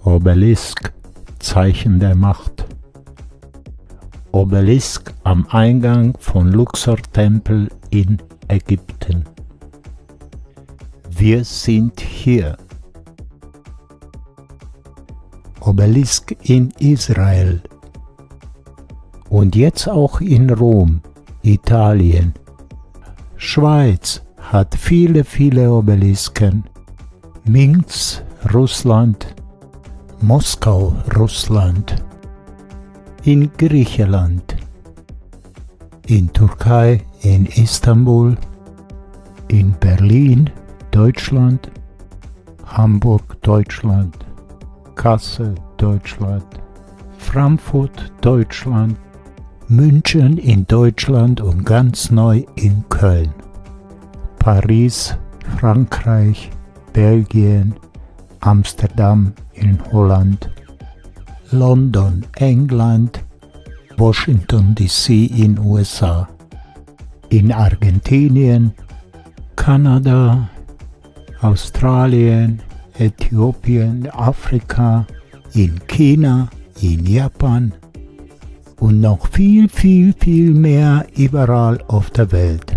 Obelisk, Zeichen der Macht. Obelisk am Eingang von Luxor-Tempel in Ägypten. Wir sind hier. Obelisk in Israel. Und jetzt auch in Rom, Italien. Schweiz hat viele Obelisken. Minsk, Russland. Moskau, Russland. In Griechenland. In Türkei, in Istanbul. In Berlin, Deutschland. Hamburg, Deutschland. Kassel, Deutschland. Frankfurt, Deutschland. München in Deutschland und ganz neu in Köln. Paris, Frankreich, Belgien, Amsterdam in Holland, London, England, Washington DC in USA, in Argentinien, Kanada, Australien, Äthiopien, Afrika, in China, in Japan und noch viel mehr überall auf der Welt.